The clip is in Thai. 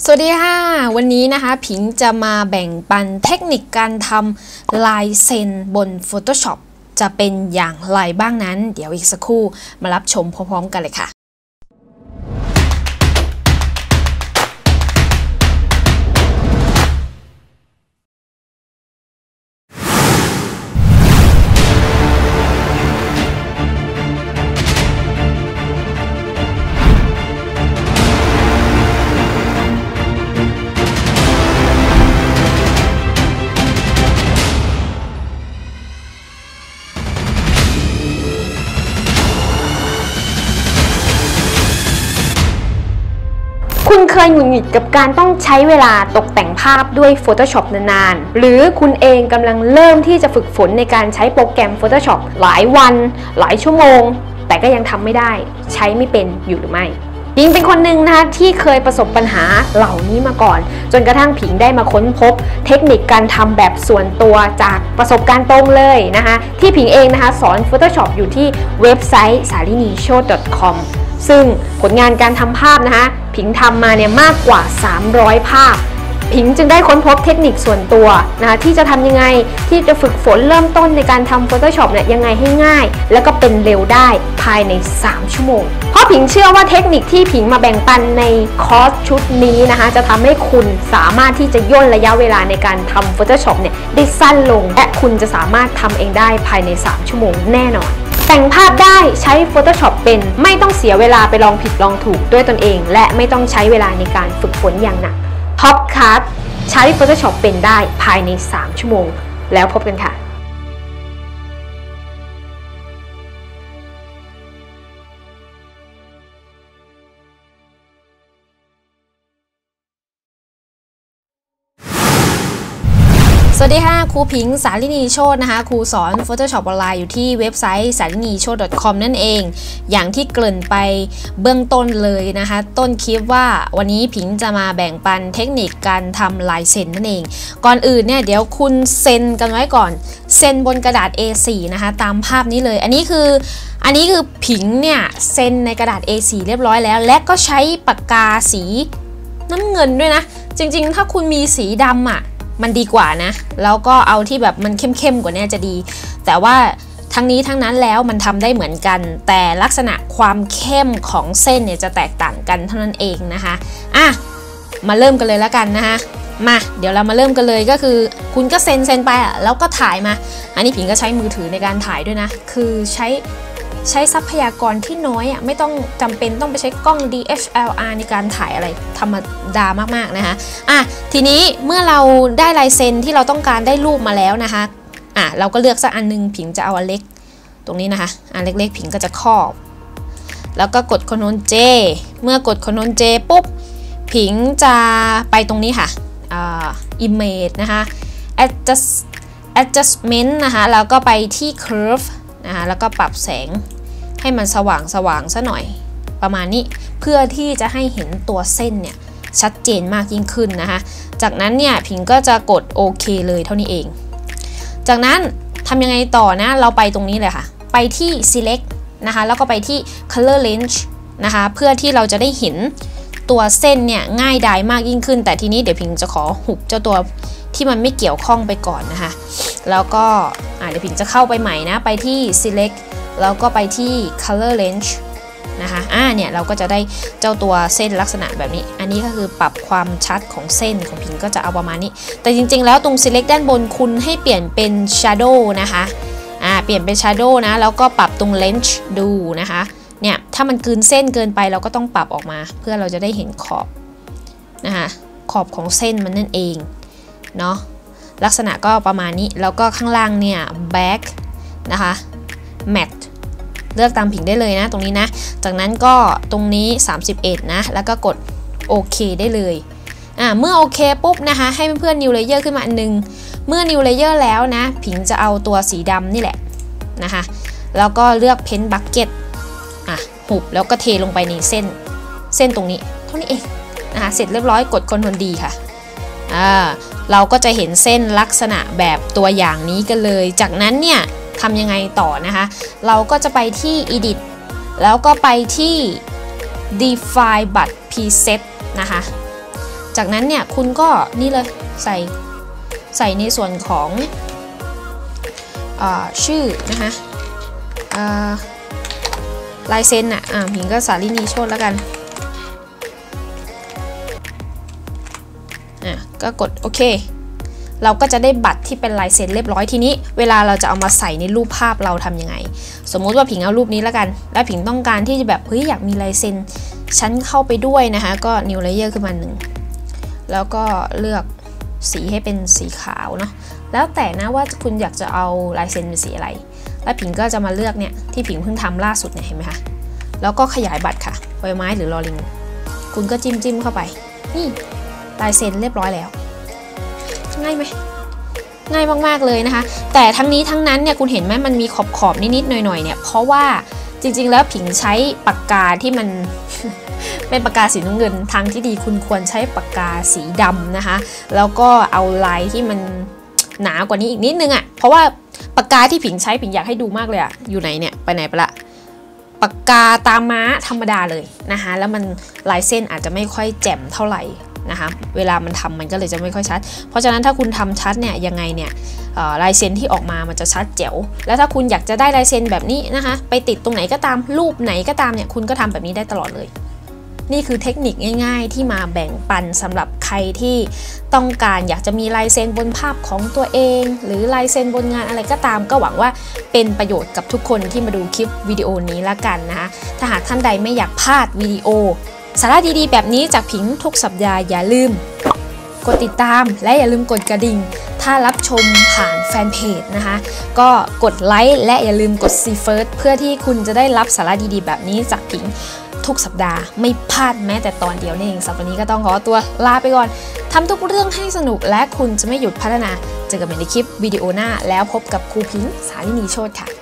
สวัสดีค่ะวันนี้นะคะผิงจะมาแบ่งปันเทคนิคการทำลายเซ็นบน Photoshop จะเป็นอย่างไรบ้างนั้นเดี๋ยวอีกสักครู่มารับชมพร้อมๆกันเลยค่ะคุณเคยหงุดหงิดกับการต้องใช้เวลาตกแต่งภาพด้วย Photoshop นานๆหรือคุณเองกำลังเริ่มที่จะฝึกฝนในการใช้โปรแกรม Photoshop หลายวันหลายชั่วโมงแต่ก็ยังทำไม่ได้ใช้ไม่เป็นอยู่หรือไม่ผิงเป็นคนหนึ่งนะคะที่เคยประสบปัญหาเหล่านี้มาก่อนจนกระทั่งผิงได้มาค้นพบเทคนิคการทำแบบส่วนตัวจากประสบการณ์ตรงเลยนะคะที่ผิงเองนะคะสอน Photoshop อยู่ที่เว็บไซต์ salinishow.com ซึ่งผลงานการทำภาพนะคะผิงทำมาเนี่ยมากกว่า300ภาพผิงจึงได้ค้นพบเทคนิคส่วนตัวนะคะที่จะทำยังไงที่จะฝึกฝนเริ่มต้นในการทำ Photoshop เนี่ยยังไงให้ง่ายแล้วก็เป็นเร็วได้ภายใน3ชั่วโมงเพราะผิงเชื่อว่าเทคนิคที่ผิงมาแบ่งปันในคอร์สชุดนี้นะคะจะทำให้คุณสามารถที่จะย่นระยะเวลาในการทำ Photoshop เนี่ยได้สั้นลงและคุณจะสามารถทำเองได้ภายใน3ชั่วโมงแน่นอนแต่งภาพได้ใช้ Photoshop เป็นไม่ต้องเสียเวลาไปลองผิดลองถูกด้วยตนเองและไม่ต้องใช้เวลาในการฝึกฝนอย่างหนัก Top Card ใช้ Photoshop เป็นได้ภายใน3ชั่วโมงแล้วพบกันค่ะสวัสดีค่ะครูผิงสาลินีโชตินะคะครูสอน Photoshop ออนไลน์อยู่ที่เว็บไซต์ salinishow.com นั่นเองอย่างที่เกริ่นไปเบื้องต้นเลยนะคะต้นคลิปว่าวันนี้ผิงจะมาแบ่งปันเทคนิคการทำลายเซ็นนั่นเองก่อนอื่นเนี่ยเดี๋ยวคุณเซ็นกันไว้ก่อนเซ็นบนกระดาษ A4 นะคะตามภาพนี้เลยอันนี้คือผิงเนี่ยเซ็นในกระดาษ A4 เรียบร้อยแล้วและก็ใช้ปากกาสีน้ำเงินด้วยนะจริงๆถ้าคุณมีสีดำอ่ะมันดีกว่านะแล้วก็เอาที่แบบมันเข้มๆกว่านี้จะดีแต่ว่าทั้งนี้ทั้งนั้นแล้วมันทำได้เหมือนกันแต่ลักษณะความเข้มของเส้นเนี่ยจะแตกต่างกันเท่านั้นเองนะคะมาเริ่มกันเลยแล้วกันนะคะมาเดี๋ยวเรามาเริ่มกันเลยก็คือคุณก็เซ็นไปแล้วก็ถ่ายมาอันนี้ผิงก็ใช้มือถือในการถ่ายด้วยนะคือใช้ทรัพยากรที่น้อยไม่ต้องจำเป็นต้องไปใช้กล้อง DSLR ในการถ่ายอะไรธรรมดามากๆนะคะทีนี้เมื่อเราได้ลายเซ็นที่เราต้องการได้รูปมาแล้วนะคะเราก็เลือกสักอันนึงผิงจะเอาอันเล็กตรงนี้นะคะอันเล็กๆผิงก็จะครอบแล้วก็กด Ctrl J เมื่อกด Ctrl J ปุ๊บผิงจะไปตรงนี้ค่ะImage นะคะ Adjustment นะคะแล้วก็ไปที่ Curve นะคะแล้วก็ปรับแสงให้มันสว่างซะหน่อยประมาณนี้เพื่อที่จะให้เห็นตัวเส้นเนี่ยชัดเจนมากยิ่งขึ้นนะคะจากนั้นเนี่ยผิงก็จะกดโอเคเลยเท่านี้เองจากนั้นทำยังไงต่อนะเราไปตรงนี้เลยค่ะไปที่ select นะคะแล้วก็ไปที่ color range นะคะเพื่อที่เราจะได้เห็นตัวเส้นเนี่ยง่ายดายมากยิ่งขึ้นแต่ทีนี้เดี๋ยวผิงจะขอหุบเจ้าตัวที่มันไม่เกี่ยวข้องไปก่อนนะคะแล้วก็เดี๋ยวผิงจะเข้าไปใหม่นะไปที่ select แล้วก็ไปที่ color range นะคะเนี่ยเราก็จะได้เจ้าตัวเส้นลักษณะแบบนี้อันนี้ก็คือปรับความชัดของเส้นของผิงก็จะเอาประมาณนี้แต่จริงๆแล้วตรง select ด้านบนคุณให้เปลี่ยนเป็น shadow นะคะเปลี่ยนเป็น shadow นะแล้วก็ปรับตรง range ดูนะคะเนี่ยถ้ามันเกินเส้นเกินไปเราก็ต้องปรับออกมาเพื่อเราจะได้เห็นขอบนะคะขอบของเส้นมันนั่นเองเนาะลักษณะก็ประมาณนี้แล้วก็ข้างล่างเนี่ย back นะคะ matte เลือกตามผิงได้เลยนะตรงนี้นะจากนั้นก็ตรงนี้31นะแล้วก็กดโอเคได้เลยเมื่อโอเคปุ๊บนะคะให้เพื่อนๆ new layer ขึ้นมาอันนึงเมื่อ new layer แล้วนะผิงจะเอาตัวสีดำนี่แหละนะคะแล้วก็เลือก paint bucket หุบแล้วก็เทลงไปในเส้นตรงนี้เท่านี้เองนะคะเสร็จเรียบร้อยกด Ctrl D ค่ะเราก็จะเห็นเส้นลักษณะแบบตัวอย่างนี้กันเลยจากนั้นเนี่ยทำยังไงต่อนะคะเราก็จะไปที่ Edit แล้วก็ไปที่ Define but Preset นะคะจากนั้นเนี่ยคุณก็นี่เลยใส่ในส่วนของชื่อนะคะลายเซ็นผิงก็สาลินีโชติแล้วกันก็กดโอเคเราก็จะได้บัตรที่เป็นลายเซ็นเรียบร้อยทีนี้เวลาเราจะเอามาใส่ในรูปภาพเราทำยังไงสมมุติว่าผิงเอารูปนี้แล้วกันแล้วผิงต้องการที่จะแบบเฮ้ยอยากมีลายเซ็นชั้นเข้าไปด้วยนะคะก็ new layer ขึ้นมา1แล้วก็เลือกสีให้เป็นสีขาวเนาะแล้วแต่นะว่าคุณอยากจะเอาลายเซ็นเป็นสีอะไรแล้วผิงก็จะมาเลือกเนี่ยที่ผิงเพิ่งทำล่าสุดเนี่ยเห็นไหมคะแล้วก็ขยายบัตรค่ะใบไม้หรือลอลิงคุณก็จิ้มเข้าไปนี่ลายเซ็นเรียบร้อยแล้วง่ายไหมง่ายมากๆเลยนะคะแต่ทั้งนี้ทั้งนั้นเนี่ยคุณเห็นไหมมันมีขอบนิดๆหน่อยๆเนี่ยเพราะว่าจริงๆแล้วผิงใช้ปากกาที่มัน เป็นปากกาสีน้ำเงินทางที่ดีคุณควรใช้ปากกาสีดำนะคะแล้วก็เอาลายที่มันหนากว่านี้อีกนิดนึงเพราะว่าปากกาที่ผิงใช้ผิงอยากให้ดูมากเลยอยู่ไหนเนี่ยไปไหนไปละปากกาตาม้าธรรมดาเลยนะคะแล้วมันลายเส้นอาจจะไม่ค่อยแจ่มเท่าไหร่นะคะเวลามันทำมันก็เลยจะไม่ค่อยชัดเพราะฉะนั้นถ้าคุณทำชัดเนี่ยยังไงเนี่ยลายเซ็นที่ออกมามันจะชัดแจ๋วแล้วถ้าคุณอยากจะได้ลายเซ็นแบบนี้นะคะไปติดตรงไหนก็ตามรูปไหนก็ตามเนี่ยคุณก็ทำแบบนี้ได้ตลอดเลยนี่คือเทคนิคง่ายๆที่มาแบ่งปันสำหรับใครที่ต้องการอยากจะมีลายเซ็นบนภาพของตัวเองหรือลายเซ็นบนงานอะไรก็ตามก็หวังว่าเป็นประโยชน์กับทุกคนที่มาดูคลิปวิดีโอนี้ละกันนะคะถ้าหากท่านใดไม่อยากพลาดวิดีโอสาระดีๆแบบนี้จากผิงทุกสัปดาห์อย่าลืมกดติดตามและอย่าลืมกดกระดิ่งถ้ารับชมผ่านแฟนเพจนะคะก็กดไลค์และอย่าลืมกด See First เพื่อที่คุณจะได้รับสาระดีๆแบบนี้จากผิงทุกสัปดาห์ไม่พลาดแม้แต่ตอนเดียวนี่เองสัปดาห์นี้ก็ต้องขอตัวลาไปก่อนทำทุกเรื่องให้สนุกและคุณจะไม่หยุดพัฒนาเจอกันใหม่ในคลิปวิดีโอหน้าแล้วพบกับครูผิงสาลินีโชติค่ะ